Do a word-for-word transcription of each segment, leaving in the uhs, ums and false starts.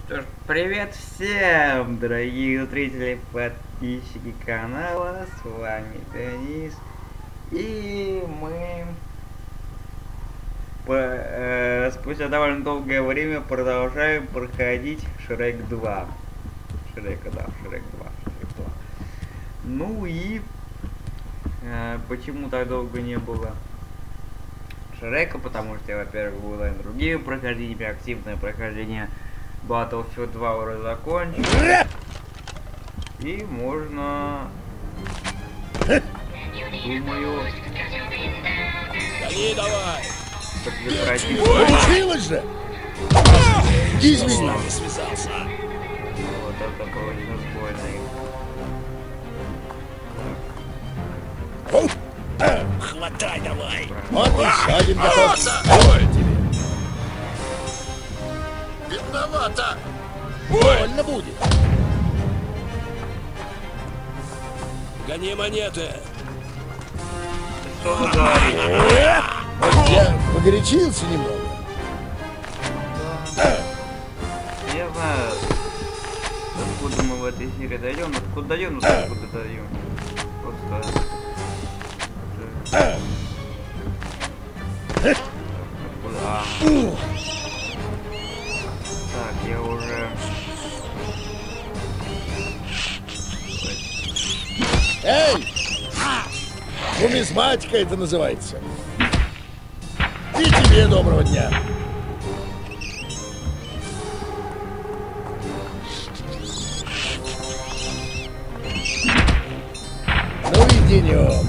Что ж, привет всем, дорогие зрители, подписчики канала, с вами Денис, и мы по, э, спустя довольно долгое время продолжаем проходить Шрек два. Шрека, да, Шрек два, Шрек два. Ну и э, почему так долго не было Шрека? Потому что, во-первых, было и другие прохождения, активное прохождение Battlefield два уже закончил. И можно, думаю, гони давай! прекратить. Получилось же! Извини! Связался. Вот это получилось больно. Хватай давай! Вот еще один готов. Ой тебе! Бедновато! Больно будет. Гони монеты! Что вы говорите? Вот я погорячился немного. Я знаю, откуда мы в этой серии дойдем, откуда дойдем, откуда дойдем. Просто... Откуда? А. Так, я уже... Эй! Нумизматика это называется. И тебе доброго дня. Ну и денек.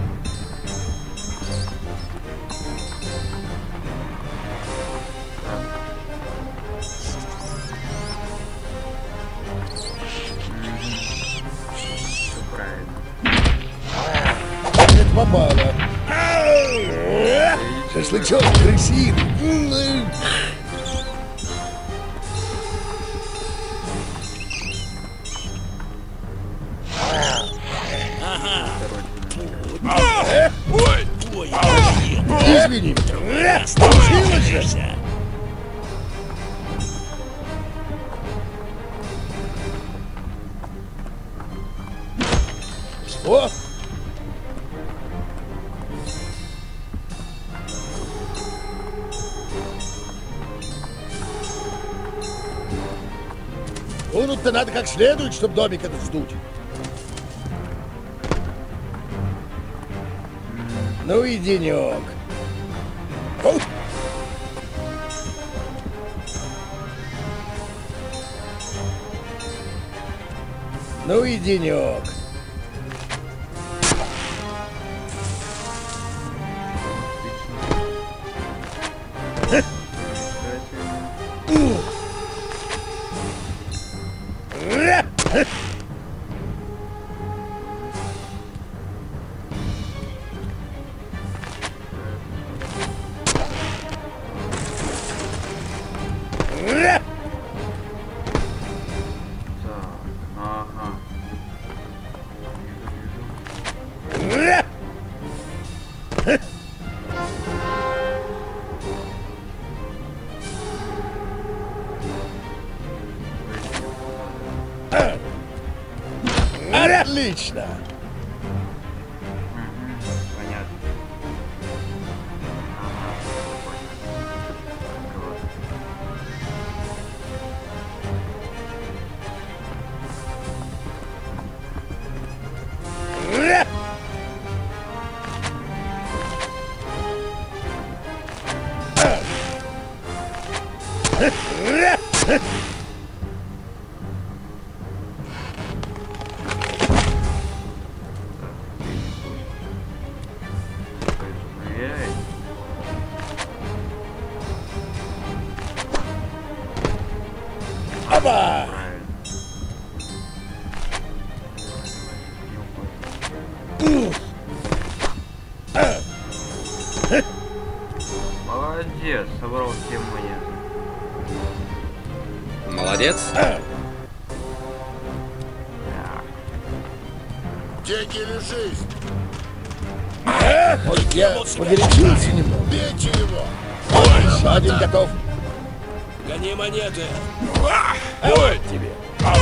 Попало. Шашлычок красивый. Ага! Э? Ой! Ой! Извини. Получилось же. Что? Тунуть-то надо как следует, чтобы домик этот сдуть. Ну и денек. О! Ну и денек. Отлично. Понятно. Оба! Молодец, собрал все монеты. Молодец! Так. Деньги лежись! Эх, вот я погорячился немного. Бейте его! Вот еще один готов. Гони монеты! А вот тебе.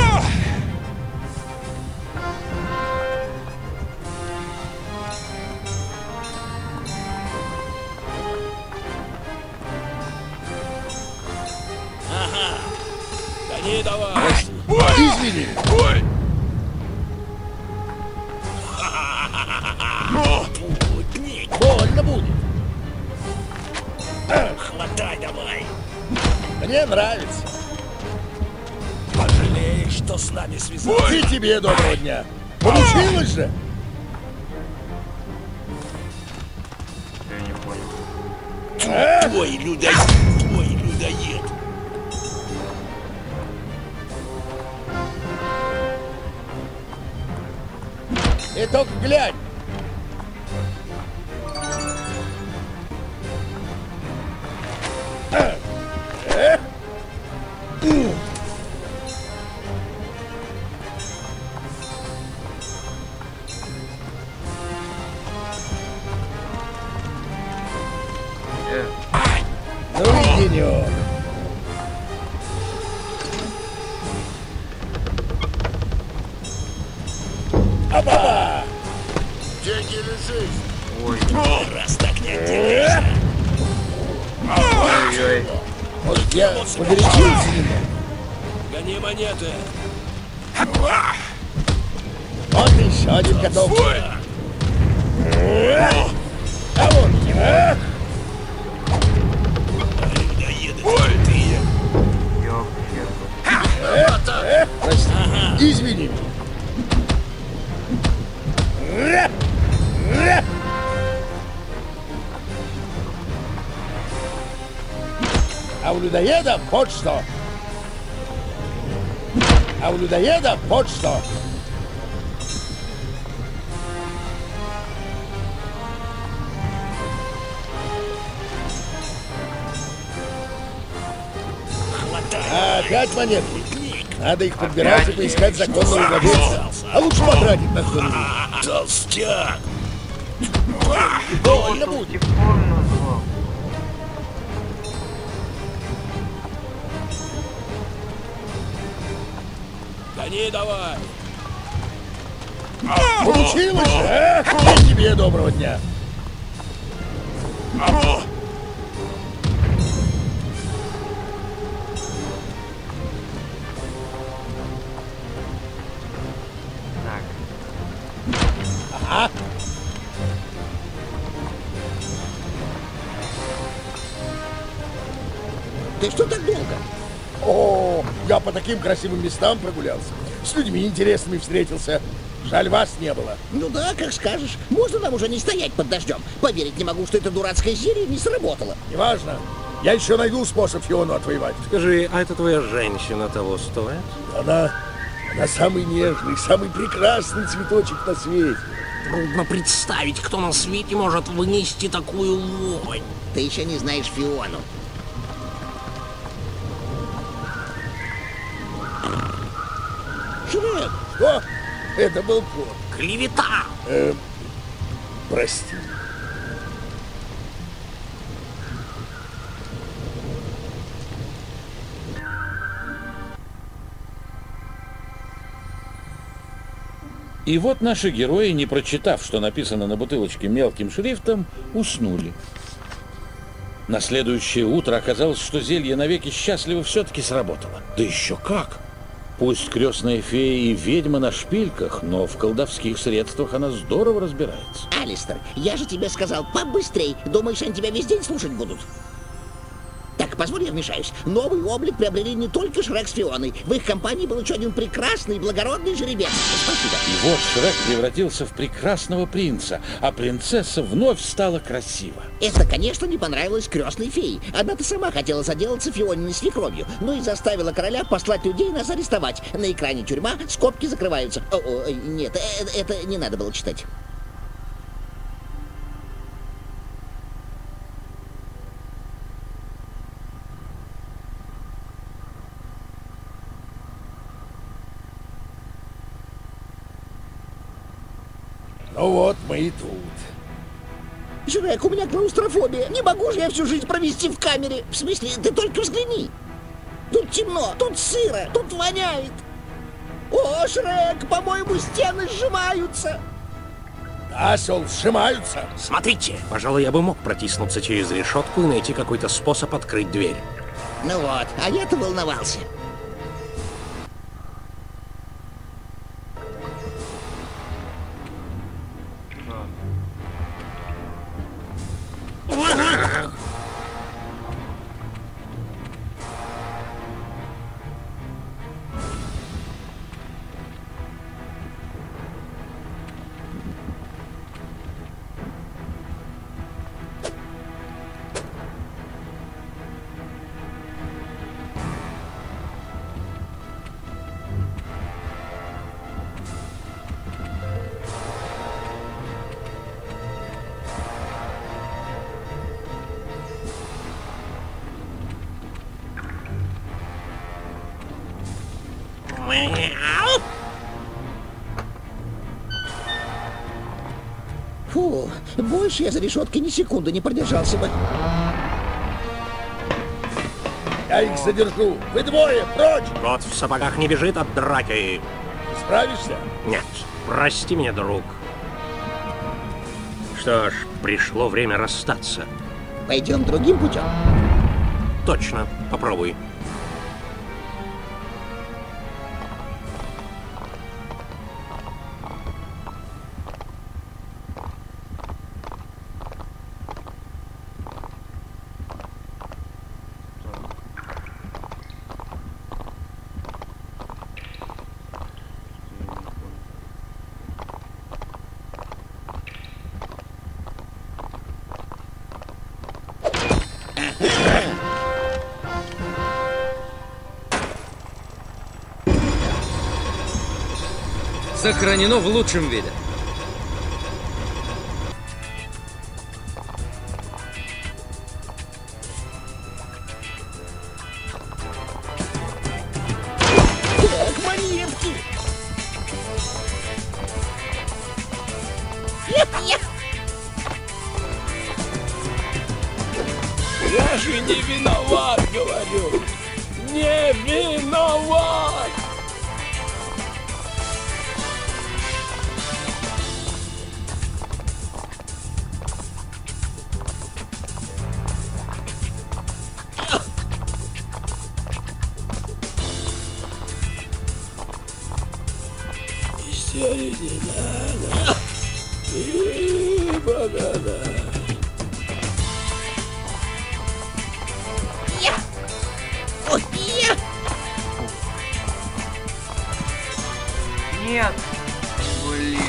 Ага. Гони давай. Прости. Извини. Ой. Больно будет. Хватай давай. Мне нравится. Пожалеешь, что с нами связался. И тебе доброго дня. Получилось же. Я не понял. А? Твой людоед. Твой людоед. И только глянь. А? Э? М. Э, Ну и денек. Опа! Деньги лежись. ой, Раз так не Э? ой-ой. Может, я погорячился немного? Гони монеты. Вот еще один готов. Э? А вот, э? Людоеды крутые. Ёпчет. Э? Э? Прости. Извини. Э? Э? А у людоеда вот что. А у людоеда вот что. Хватай. А, опять монетки. Ник. Надо их подбирать и Опять? поискать законного владельца. А лучше потратить на что-нибудь. Толстяк. Больно Вот будет. ультифор назвал. Гони давай. Получилось же, а? И тебе доброго дня. Так, Ага. Ты что так долго? О, я по таким красивым местам прогулялся. С людьми интересными встретился. Жаль, вас не было. Ну да, как скажешь. Можно нам уже не стоять под дождем? Поверить не могу, что эта дурацкая зелье не сработала. Неважно. Я еще найду способ Фиону отвоевать. Скажи, а эта твоя женщина того стоит? Она, она самый нежный, самый прекрасный цветочек на свете. Трудно представить, кто на свете может вынести такую вонь. Ты еще не знаешь Фиону. Шрек, Что? Это был кот. Клевета! Э, прости. И вот наши герои, не прочитав, что написано на бутылочке мелким шрифтом, уснули. На следующее утро оказалось, что зелье навеки счастливо все-таки сработало. Да еще как! Пусть крестная фея и ведьма на шпильках, но в колдовских средствах она здорово разбирается. Алистер, я же тебе сказал, побыстрей. Думаешь, они тебя весь день слушать будут? Так, позволь, я вмешаюсь. Новый облик приобрели не только Шрек с Фионой. В их компании был еще один прекрасный, благородный жеребец. Спасибо. И вот Шрек превратился в прекрасного принца, а принцесса вновь стала красива. Это, конечно, не понравилось крестной фее. Она-то сама хотела заделаться Фиониной свекровью, но и заставила короля послать людей нас арестовать. На экране тюрьма, скобки закрываются. О, о, нет, это, это не надо было читать. Ну вот, мы и тут. Шрек, у меня клаустрофобия. Не могу же я всю жизнь провести в камере. В смысле, ты только взгляни. Тут темно, тут сыро, тут воняет. О, Шрек, по-моему, стены сжимаются. Да, осел, сжимаются. Смотрите, пожалуй, я бы мог протиснуться через решетку и найти какой-то способ открыть дверь. Ну вот, а я-то волновался. Фу, больше я за решеткой ни секунды не продержался бы. Я их задержу. Вы двое, прочь! Кот в сапогах не бежит от драки. Справишься? Нет, прости меня, друг. Что ж, пришло время расстаться. Пойдем другим путем. Точно, попробуй. Сохранено в лучшем виде. Так, монетки. Я же не виноват, говорю. Не виноват. Не надо. И банана. Я. Ой, я. Нет. Блин.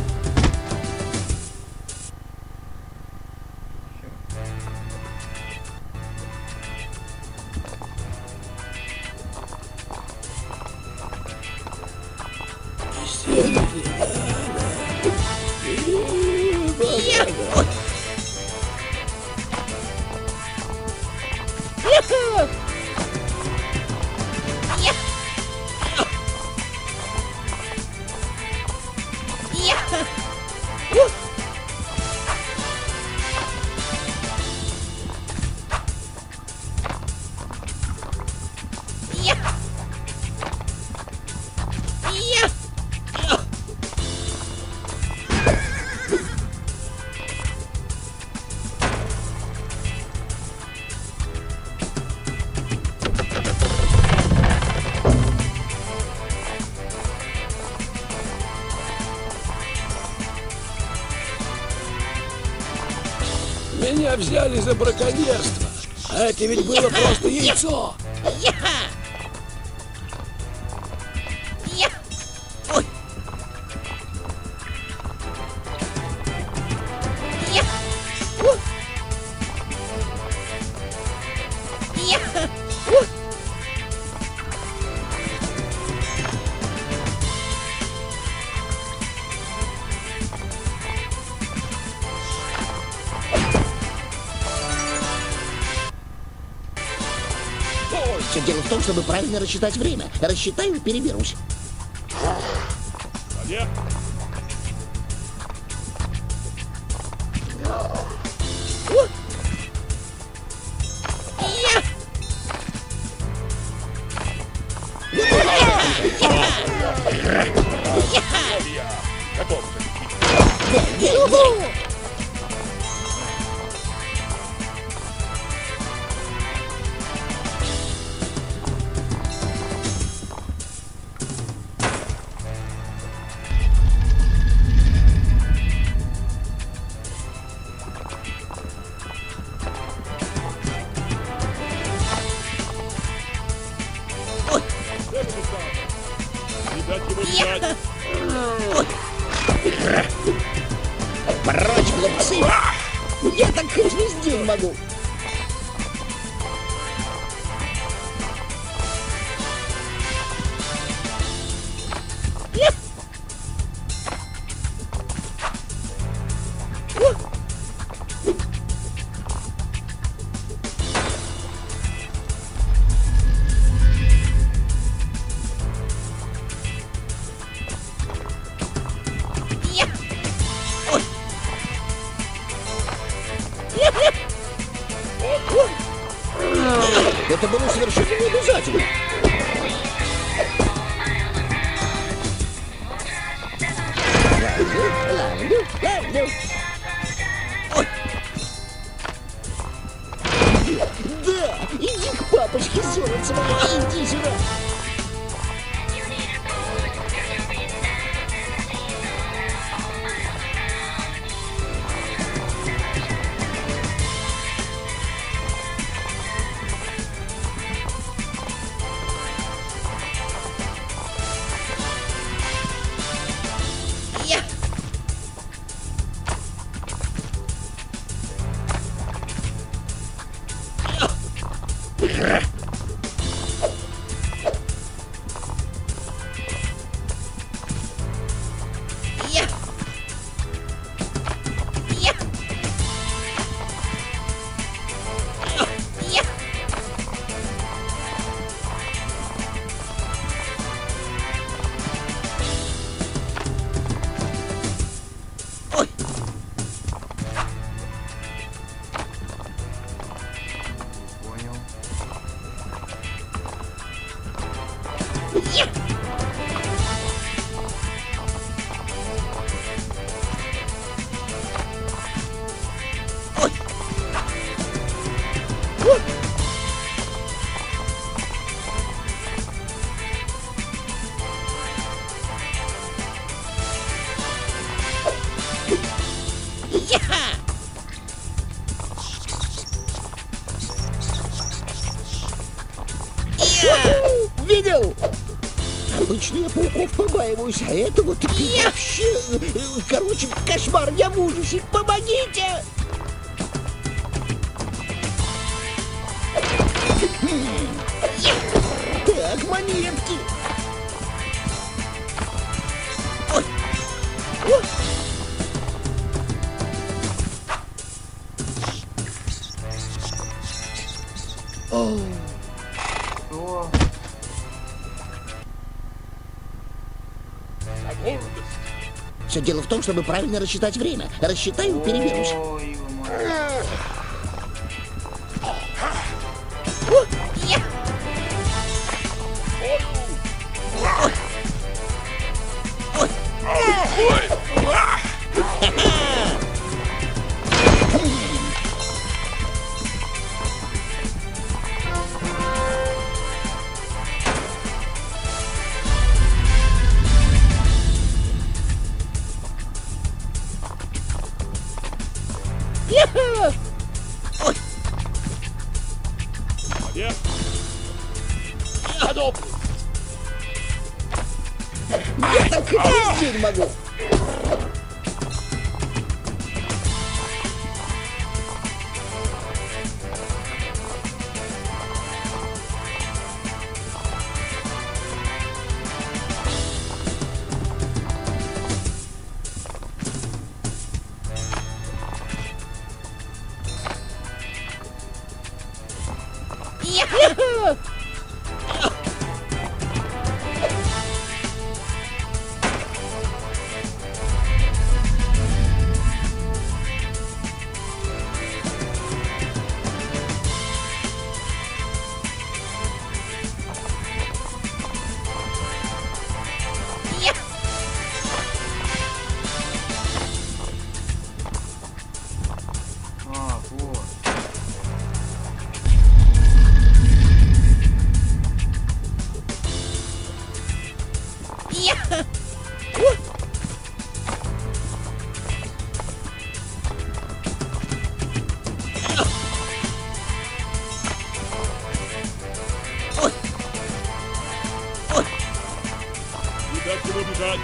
Меня взяли за браконьерство. А это ведь было просто яйцо. Я. Я. Ой. Я. Ой. Я. Ой. Все дело в том, чтобы правильно рассчитать время. Рассчитаю, переберусь. Нет. Я. Готов. Прочь, глупцы! Я так хоть весь день могу. Это было совершенно не обязательно. Ловлю, ловлю, ловлю. Ой. Да, иди к папочке, золотце моя, иди сюда. Видел? Обычно я пауков побаиваюсь, а это вот вообще... Короче, кошмар, я в ужасе. Помогите! Так, монетки. Ой. Ой. О. О. Все дело в том, чтобы правильно рассчитать время. Рассчитаю, переберусь. Ой, ё моё. Я так весь день могу. Нечего бежать.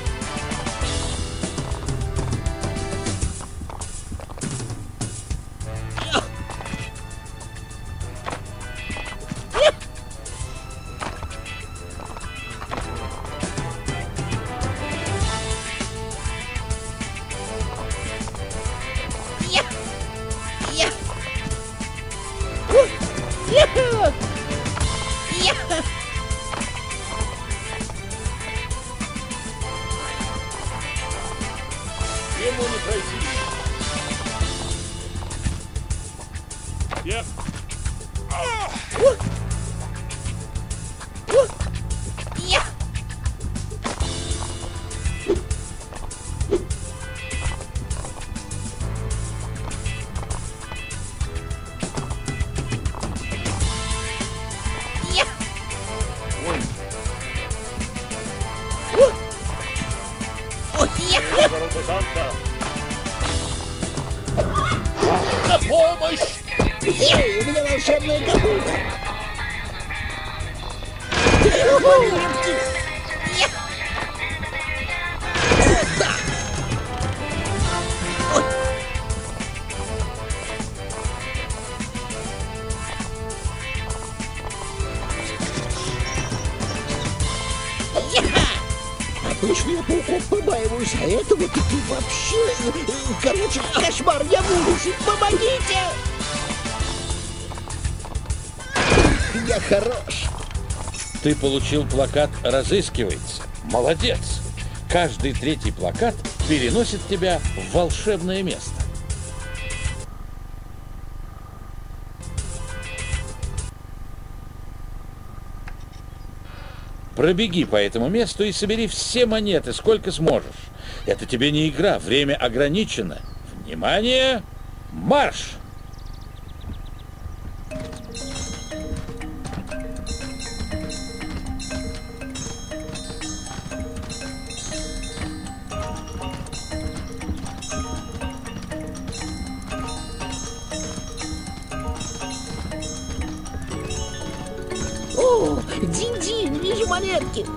Ему не пройти. Я... На помощь! Эй, у меня волшебная капута! Да! Ой. Я! Обычно я пауков побаиваюсь, а этого ты вообще... Короче, кошмар, я в ужасе, помогите! Я хорош. Ты получил плакат «Разыскивается». Молодец! Каждый третий плакат переносит тебя в волшебное место. Пробеги по этому месту и собери все монеты, сколько сможешь. Это тебе не игра, время ограничено. Внимание! Марш! О, Динь-Динь, вижу монетки.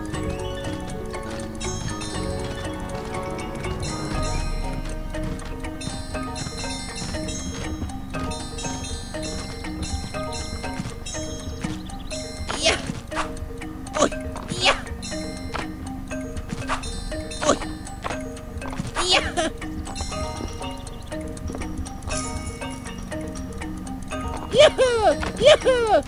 Я. Ой, я. Ой. Я. Я. Я.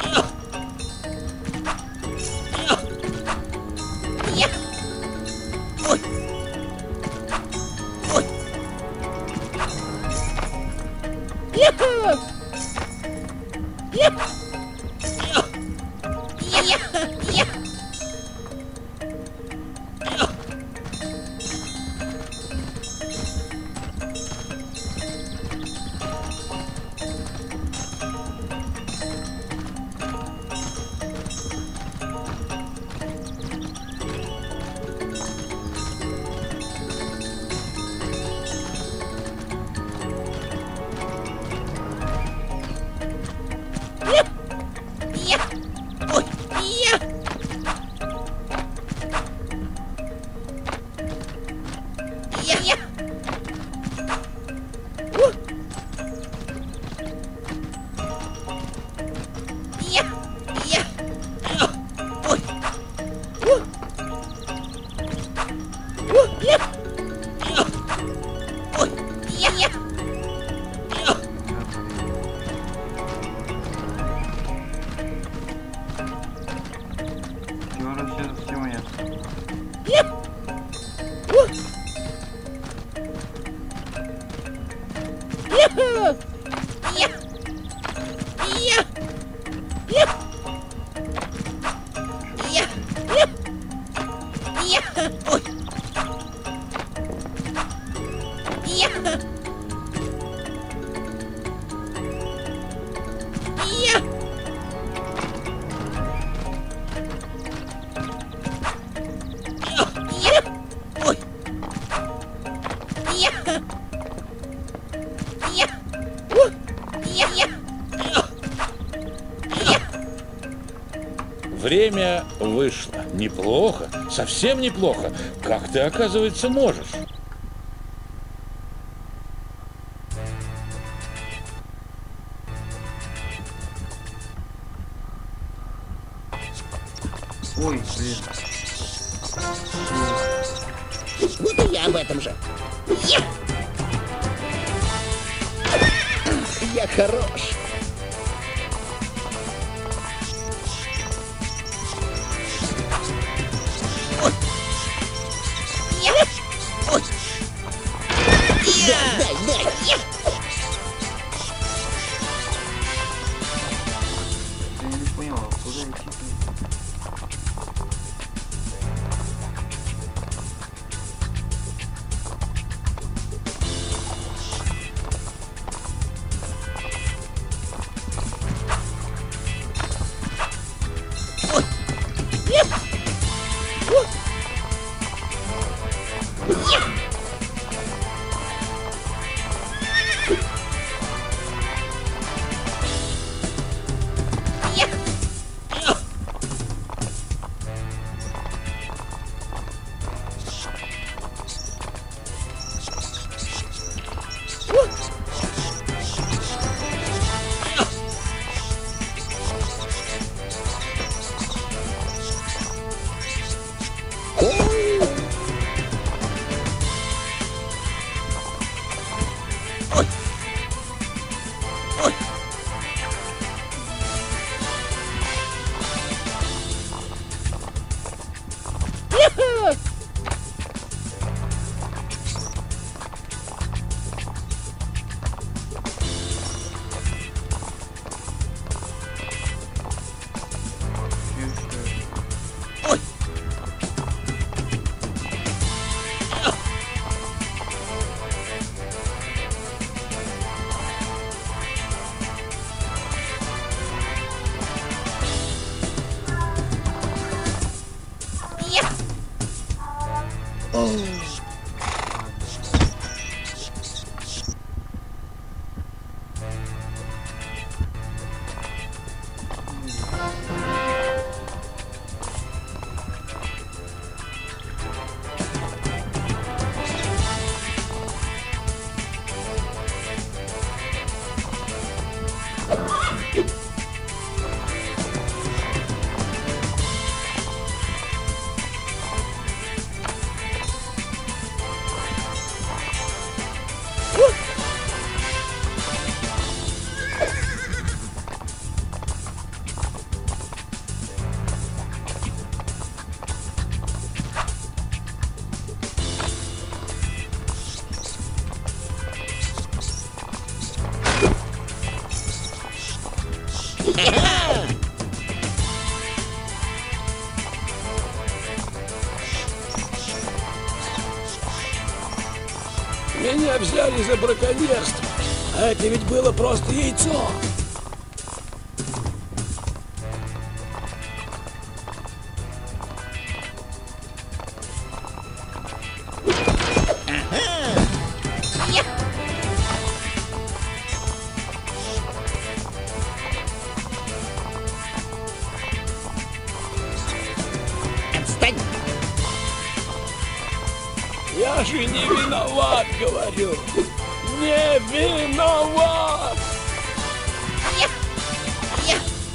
Время вышло. Неплохо, совсем неплохо. Как ты, оказывается, можешь? Ой, блин. Вот и я об этом же. Я, я хорош. Ой. Я. Ой. Я. Дай, дай, дай. Я. Я не понял, куда идти? Меня взяли за браконьерство. А это ведь было просто яйцо. Отстань. Я же не виноват, говорю. Не виноват! Я. Я.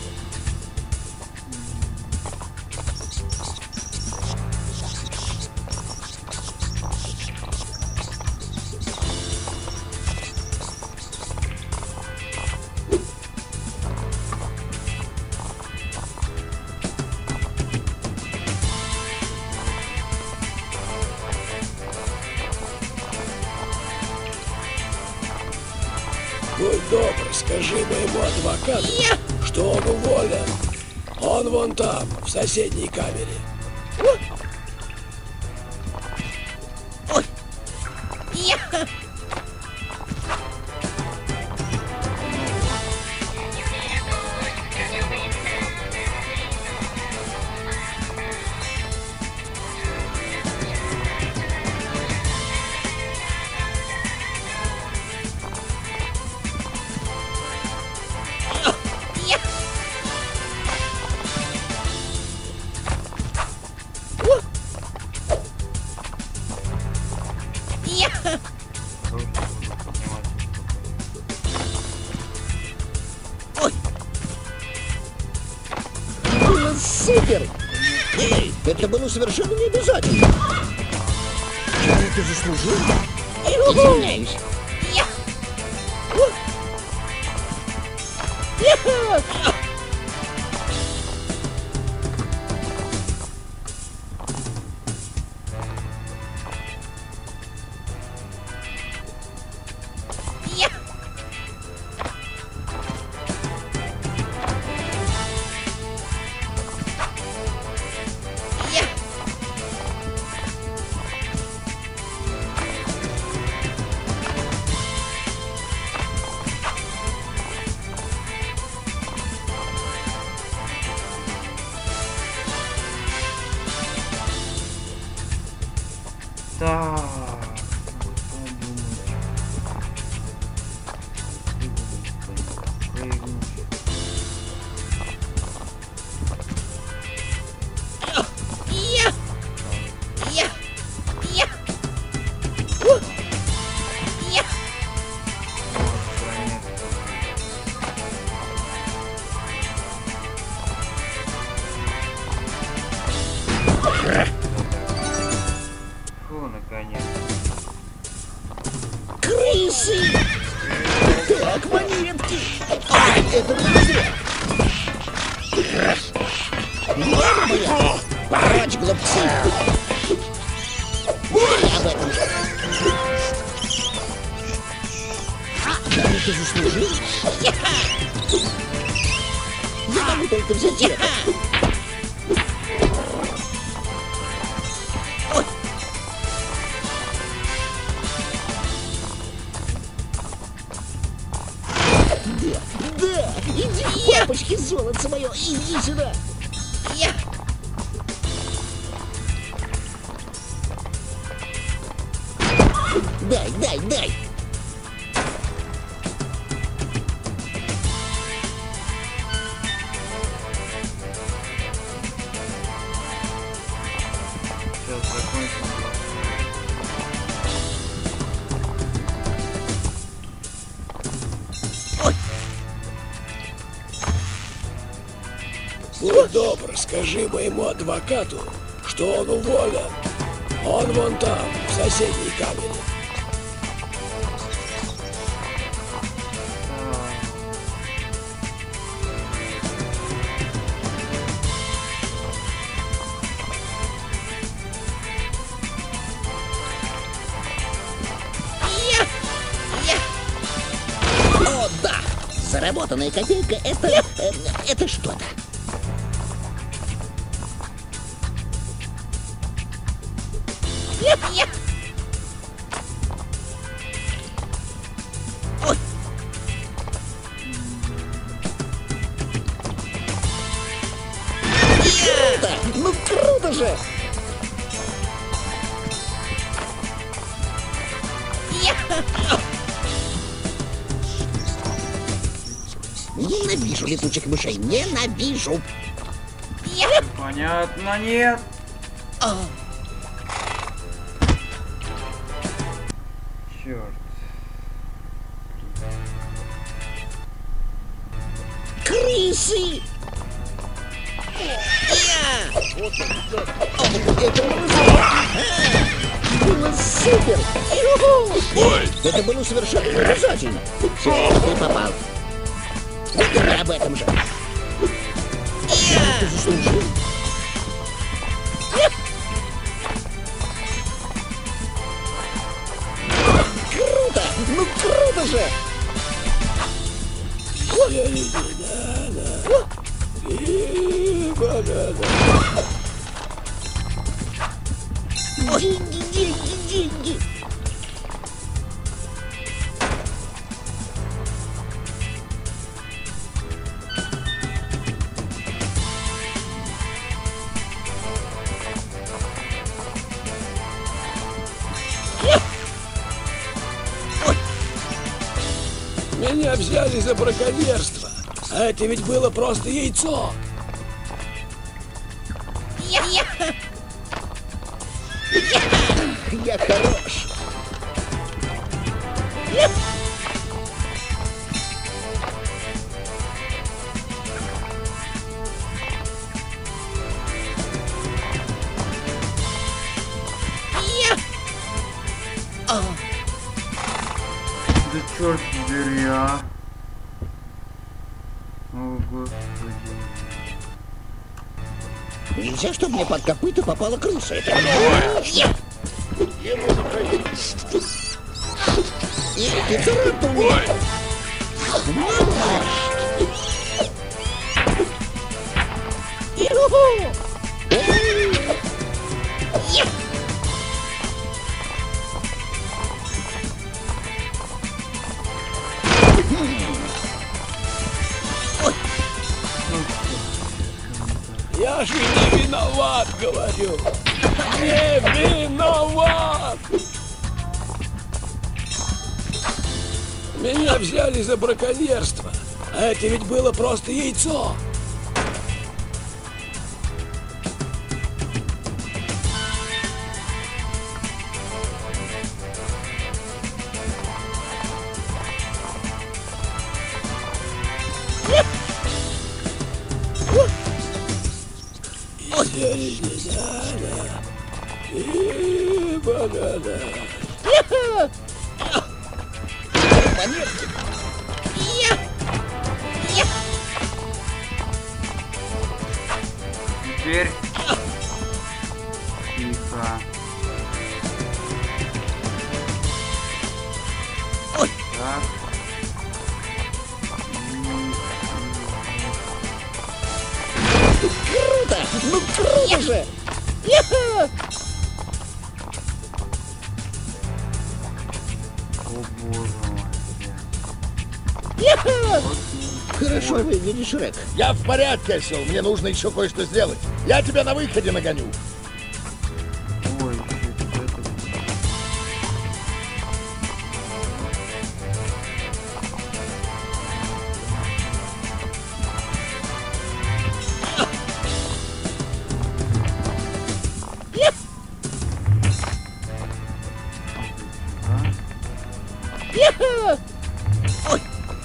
Будь добр, скажи моему адвокату, что он уволен. Он вон там, в соседней камере. Ой. Я. Ой! Было супер! Эй, это было совершенно не обязательно. Я это заслужил? Извиняюсь. Так. Фу, наконец. Крысы! Так, монетки! А, это было зря! Мама моя! Прочь, глупцы! Я об этом же! Я это заслужил? Я могу только взять это! Да, иди, папочки, золото мое, иди сюда. Я. Дай, дай, дай. Сейчас закончим. Будь добр, скажи моему адвокату, что он уволен. Он вон там, в соседней камере. О, да! Заработанная копейка — это... э, это что-то. Ой. Круто! Ну круто же! Ненавижу летучих мышей, ненавижу! Понятно, нет. А. Черт. Крысы! Я! О, это было супер! Было супер! Ой! Это было совершенно обязательно! Все, ты попал. Я об этом же. Я! Ты заслужил. Круто! Ну круто же! Деньги, деньги, деньги! Меня взяли за браконьерство. А это ведь было просто яйцо. Я хорош. черт побери, а? О, господи. Нельзя, чтобы мне под копыта попала крыса. Это... И ты царапнул. Я же не виноват, говорю. Не виноват. Меня взяли за браконьерство. А это ведь было просто яйцо. И банана. Монетки. Теперь тихо. Ой. Так. Круто! Ну круто же! Я-ха! О боже мой. Я-ха! Хорошо выглядишь, Шрек. Я в порядке, осел. Мне нужно еще кое-что сделать. Я тебя на выходе нагоню. Ой, что это? Я-ха! Ой!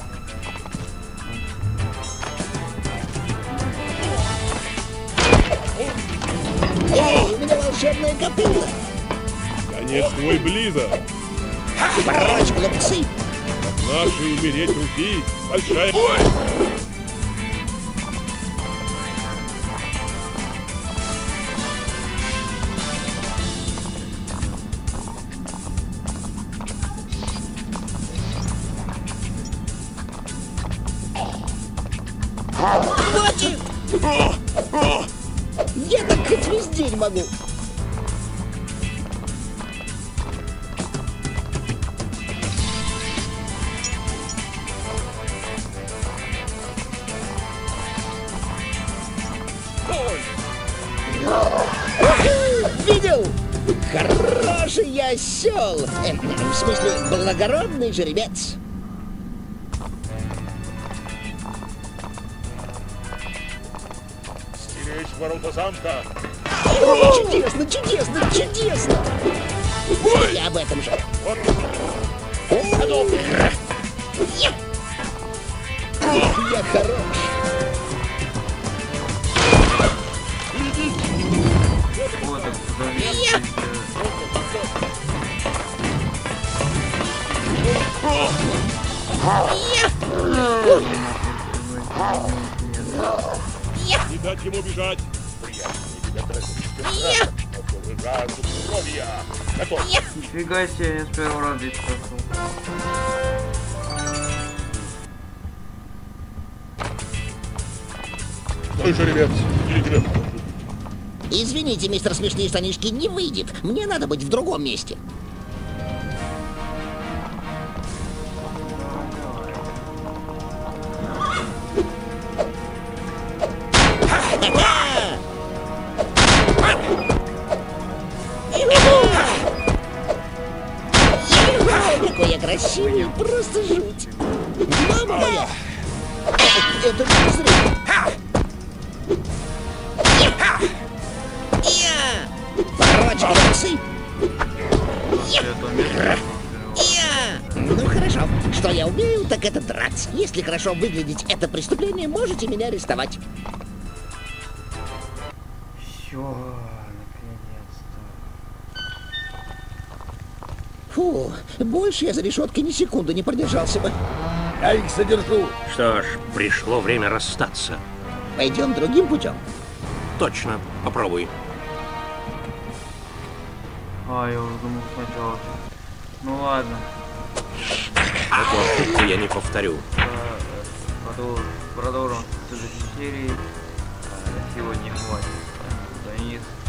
Эй, у меня волшебная копыта! Конец твой близок. Прочь, глупцы! Наши умереть руки. Большая... Хватит! Я так хоть весь день могу. Видел? Хороший я осел. Э, в смысле, благородный жеребец. Стеречь ворота замка. О, чудесно, чудесно, чудесно! Я об этом же. Вот. О, я. Ох, я хорош. Вот так, подожди. Я. Я. Не дать ему бежать. Я. Готов. Нифига себе, я с первого раза здесь прошел. Стой, жеребец. Или тебе... Извините, мистер Смешные Штанишки, не выйдет. Мне надо быть в другом месте. Какой я красивый, просто жуть. Мама моя! Это не зря. Я! Прочь, глупцы! Я! Ну хорошо, что я умею, так это драться. Если хорошо выглядеть это преступление, можете меня арестовать. Все, наконец-то. Фу, больше я за решеткой ни секунды не продержался бы. Я их задержу. Что ж, пришло время расстаться. Пойдем другим путем. Точно, попробуй. А, я уже думал сначала. Ну ладно. Эту ошибку я не повторю. Продолжим, продолжим в следующей серии. А, на сегодня хватит. Денис.